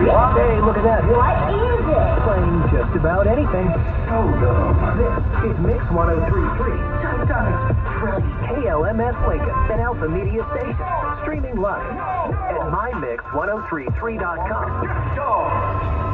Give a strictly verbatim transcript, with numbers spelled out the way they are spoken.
Hey, look at that. What is it? Playing just about anything. Hold up. This is Mix one oh three point three. Brilliant. K L M S Lincoln, an Alpha Media station. Streaming live at my mix one oh three point three dot com. Go.